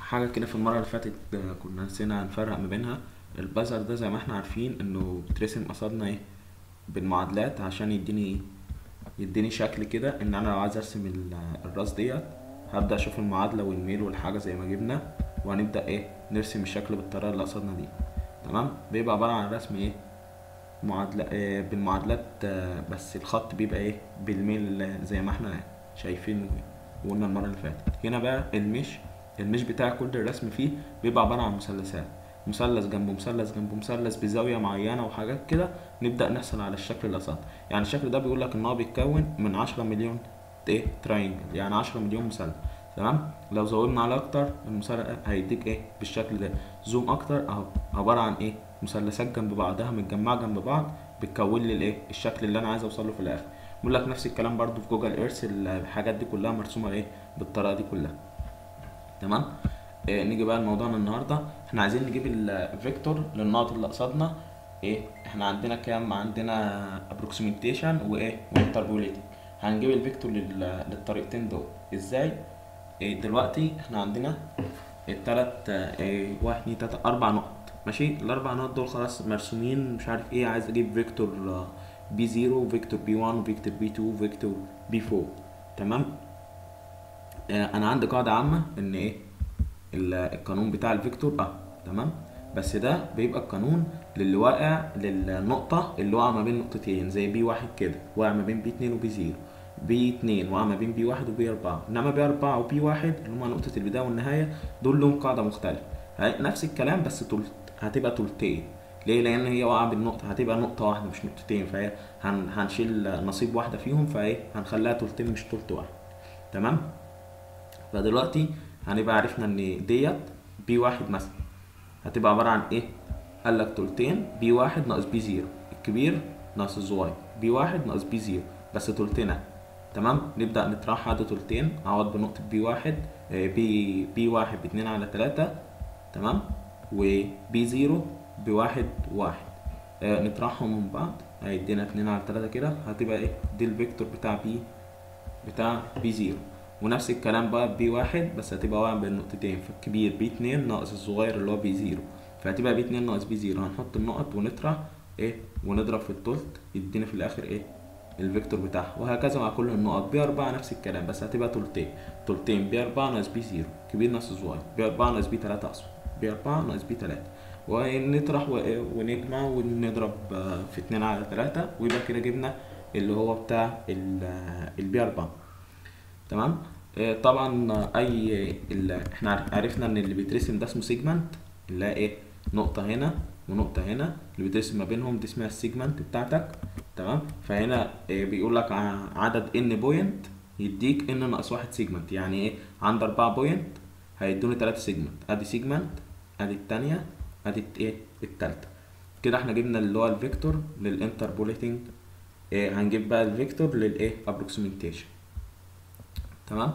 حاجة كده في المرة اللي فاتت كنا نسينا نفرق ما بينها. البازر ده زي ما احنا عارفين انه بترسم قصادنا ايه بالمعادلات عشان يديني ايه، يديني شكل كده ان انا لو عايز ارسم الراس ديت هبدأ اشوف المعادلة والميل والحاجة زي ما جبنا، وهنبدأ ايه نرسم الشكل بالطريقة اللي قصادنا دي. تمام، بيبقى عبارة عن رسم ايه معادلة بالمعادلات، بس الخط بيبقى ايه بالميل زي ما احنا شايفين وقلنا المرة اللي فاتت. هنا بقى المش بتاع كل الرسم فيه بيبقى عبارة عن مثلثات، مثلث جنبه مثلث جنبه مثلث بزاوية معينة وحاجات كده، نبدأ نحصل على الشكل الأساسي. يعني الشكل ده بيقول لك إن هو بيتكون من 10 مليون ايه تراينجل، يعني 10 مليون مثلث. تمام، لو زودنا على أكتر المثلث هيديك ايه بالشكل ده. زوم أكتر أهو، عبارة عن ايه مثلثات جنب بعضها متجمعة جنب بعض بتكون لي الايه الشكل اللي أنا عايز أوصله في الآخر. بيقول لك نفس الكلام برضو في جوجل ايرث، الحاجات دي كلها مرسومة ايه بالطريقة دي كلها. تمام. نيجي بقى لموضوعنا النهارده. احنا عايزين نجيب الفيكتور للنقط اللي قصادنا. ايه احنا عندنا كام؟ عندنا ابروكسيميتيشن وايه وانتربوليتنج. هنجيب الفيكتور للطريقتين دول ازاي؟ دلوقتي احنا عندنا التلات واحد اتنين تلاته اربع نقط. ماشي، الاربع نقط دول خلاص مرسومين. مش عارف ايه، عايز اجيب فيكتور بي 0 وفيكتور بي 1 وفيكتور بي 2 وفيكتور بي 4. تمام. انا عندي قاعده عامه ان ايه القانون بتاع الفيكتور تمام، بس ده بيبقى القانون للي واقع للنقطة اللي واقعة ما بين نقطتين، زي بي واحد كده واقع ما بين بي اتنين وبي زيرو، بي اتنين واقع ما بين بي واحد وبي أربعة. إنما بي أربعة وبي واحد اللي هما نقطة البداية والنهاية دول لهم قاعدة مختلفة. نفس الكلام بس هتبقى تلتين. ليه؟ لأن هي واقعة بالنقطة، هتبقى نقطة واحدة مش نقطتين، فهي هنشيل نصيب واحدة فيهم، فايه هنخليها تلتين مش تلت واحد. تمام. فدلوقتي هنبقى عرفنا ان ديت بي واحد مثلا هتبقى عبارة عن ايه؟ قال لك تلتين بي واحد ناقص بي زيرو، الكبير ناقص الصغير، بي واحد ناقص بي زيرو بس تلتين. تمام، نبدأ نطرح عدد تلتين، اعوض بنقطة بي واحد. بي واحد باتنين على تلاتة. تمام، وبي زيرو بواحد واحد. نطرحهم من بعض هيدينا اتنين على تلاتة كده، هتبقى ايه دي الفيكتور بتاع بي زيرو. ونفس الكلام بقى بي واحد بس هتبقى واقع بين نقطتين، فالكبير بي اتنين ناقص الصغير اللي هو بي زيرو، فهتبقى بي اتنين ناقص بي زيرو. هنحط النقط ونطرح ايه ونضرب في التلت يدينا في الاخر ايه الفيكتور بتاعها. وهكذا مع كل النقط. بي اربعة نفس الكلام بس هتبقى تلتين بي اربعة ناقص بي زيرو، كبير ناقص الصغير، بي اربعة ناقص بي تلاتة اقصد، بي اربعة ناقص بي تلاتة. ونطرح ونجمع ونضرب في اتنين على تلاتة، ويبقى كده جبنا اللي هو بتاع البي اربعة. تمام. طبعا احنا عرفنا ان اللي بيترسم ده اسمه سيجمنت، اللي هي ايه نقطة هنا ونقطة هنا اللي بيترسم ما بينهم دي اسمها السيجمنت بتاعتك. تمام، فهنا بيقول لك عدد ان بوينت يديك ان ناقص واحد سيجمنت. يعني ايه؟ عند 4 بوينت هيدوني 3 سيجمنت. ادي سيجمنت، ادي التانية، ادي ايه التالتة. كده احنا جبنا اللي هو الفيكتور للانتربوليتنج. هنجيب بقى الفيكتور للايه ابروكسيميتيشن. تمام.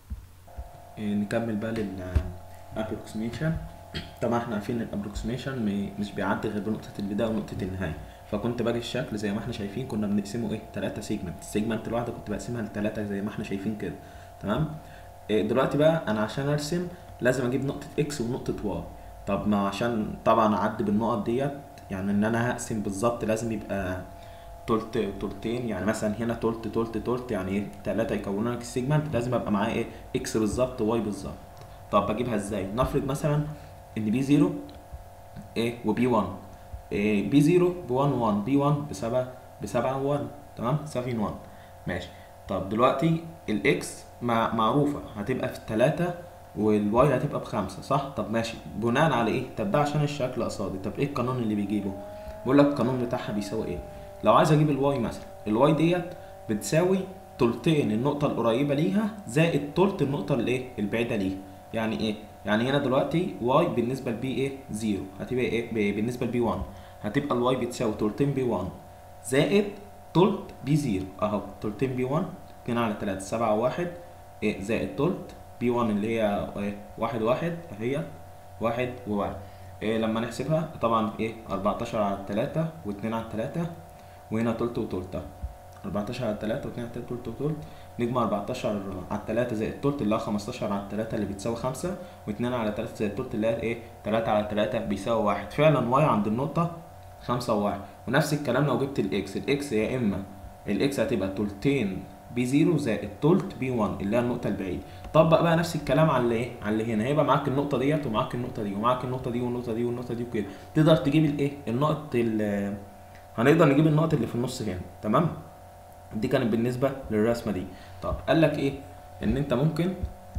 نكمل بقى للابروكسيميشن. طبعا احنا عارفين ان الابروكسيميشن مش بيعدي غير بنقطة البداية ونقطة النهاية. فكنت باجي الشكل زي ما احنا شايفين كنا بنقسمه ايه 3 سيجمنت. السيجمنت الواحدة كنت بقسمها ل3 زي ما احنا شايفين كده. تمام. دلوقتي بقى انا عشان ارسم لازم اجيب نقطة اكس ونقطة واي. طب ما عشان طبعا اعدي بالنقط ديت، يعني ان انا هقسم بالظبط لازم يبقى تلتين. يعني مثلا هنا تلت يعني ايه 3 يكونوا لك السيجمنت، لازم ابقى معايا ايه اكس بالظبط واي بالظبط. طب بجيبها ازاي؟ نفرض مثلا ان بي 0 ايه وبي 1. بي 0 ب 1 بي 1 ب 7 1. تمام، 7 1. ماشي. طب دلوقتي الاكس معروفه هتبقى في 3 والواي هتبقى ب5 صح؟ طب ماشي، بناء على ايه؟ طب ده عشان الشكل قصادي. طب ايه القانون اللي بيجيبه؟ بيقول لك القانون بتاعها بيساوي ايه. لو عايز اجيب الواي مثلا، الواي ديت بتساوي تلتين النقطة القريبة ليها زائد تلت النقطة الايه البعيدة ليها. يعني ايه؟ يعني هنا دلوقتي واي بالنسبة لبي ايه 0 هتبقى ايه بالنسبة لبي 1 هتبقى الواي بتساوي تلتين بي 1 زائد تلت بي 0 اهو. تلتين بي 1 2 على 3 7 1 ايه زائد تلت بي 1 اللي هي ايه 1 1 هي 1 و1. إيه لما نحسبها طبعا ايه 14 على 3 و2 على 3 وهنا تلت وتلت. 14 على 3 و2 على 3 تلت وتلت نجمع 14 على 3 زائد التلت اللي هو 15 على 3 اللي بتساوي 5، و2 على 3 زائد التلت اللي هي ايه 3 على 3 بيساوي 1. فعلا واي عند النقطة 5 و1. ونفس الكلام لو جبت الاكس يا اما الاكس هتبقى تلتين بي 0 زائد تلت بي 1 اللي هي النقطة البعيدة. طبق بقى نفس الكلام على ايه؟ على اللي هنا، هيبقى معاك النقطة ديت ومعاك النقطة دي ومعاك النقطة دي والنقطة دي والنقطة دي وكده. تقدر تجيب الايه؟ النقط هنقدر نجيب النقط اللي في النص هنا. تمام؟ دي كانت بالنسبة للرسمة دي. طب قال لك ايه؟ ان انت ممكن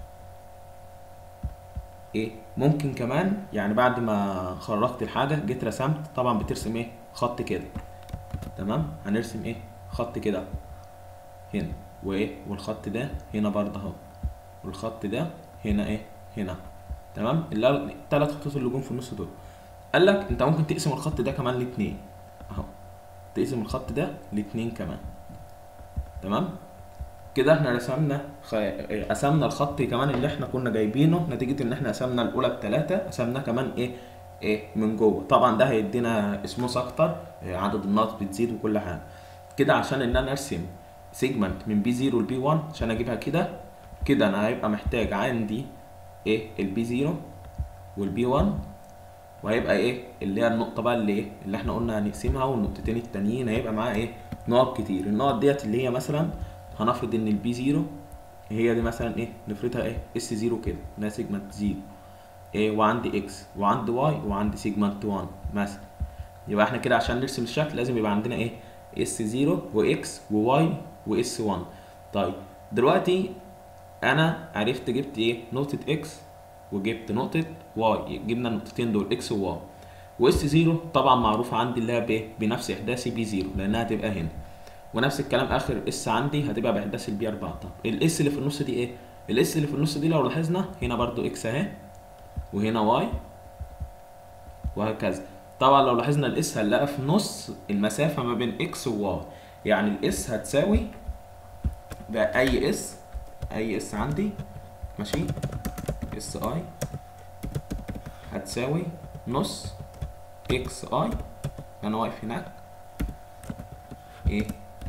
ايه؟ ممكن كمان يعني بعد ما خرجت الحاجة جيت رسمت، طبعا بترسم ايه؟ خط كده. تمام؟ هنرسم ايه؟ خط كده هنا، وايه؟ والخط ده هنا برضه اهو، والخط ده هنا ايه؟ هنا. تمام؟ الثلاث خطوط اللي جم في النص دول. قال لك انت ممكن تقسم الخط ده كمان لاتنين اهو، تقسم الخط ده لاتنين كمان. تمام؟ كده احنا قسمنا الخط كمان اللي احنا كنا جايبينه نتيجة ان احنا قسمنا الاولى ب3، قسمناه كمان ايه من جوه. طبعا ده هيدينا سموث اكتر، عدد النقط بتزيد وكل حاجة كده. عشان ان انا ارسم سيجمنت من بي 0 لبي 1 عشان اجيبها كده انا هيبقى محتاج عندي ايه البي 0 والبي 1، وهيبقى ايه اللي هي النقطة بقى اللي احنا قلنا هنقسمها، والنقطتين التانيين هيبقى معاها ايه نقط كتير. النقط ديت اللي هي مثلا هنفرض ان البي 0 هي دي مثلا ايه، نفرضها ايه اس 0 كده، انها سيجمنت 0 ايه، وعندي اكس وعندي واي وعندي سيجمنت 1 مثلا. يبقى احنا كده عشان نرسم الشكل لازم يبقى عندنا ايه اس 0 واكس وواي واس 1. طيب دلوقتي انا عرفت جبت ايه نقطة اكس وجبت نقطة واي، جبنا النقطتين دول اكس وواي. واس 0 طبعا معروف عندي اللي هي بايه بنفس احداثي بي 0 لانها هتبقى هنا، ونفس الكلام اخر اس عندي هتبقى باحداث البي 4. طب الاس اللي في النص دي ايه؟ الاس اللي في النص دي لو لاحظنا هنا برضو اكس اهي، وهنا واي، وهكذا. طبعا لو لاحظنا الاس هنلاقي في نص المسافة ما بين اكس وواي، يعني الاس هتساوي بقى اي اس عندي ماشي، اس اي هتساوي نص اكس اي، انا واقف هناك ايه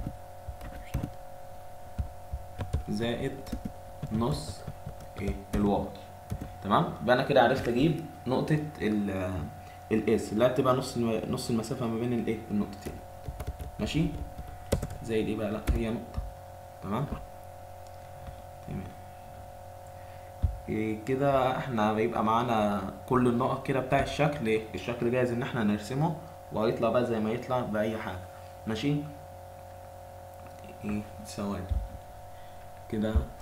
زائد نص ايه الواي. تمام؟ يبقى انا كده عرفت اجيب نقطة الاس اللي هتبقى نص المسافة ما بين الايه النقطتين. ماشي؟ زائد ايه بقى؟ لا هي نقطة. تمام؟ تمام. إيه كده احنا بيبقى معانا كل النقط كده بتاع الشكل. ايه الشكل جاهز ان احنا نرسمه، وهيطلع بقى زي ما يطلع بأي حاجة. ماشي؟ ايه ثواني كده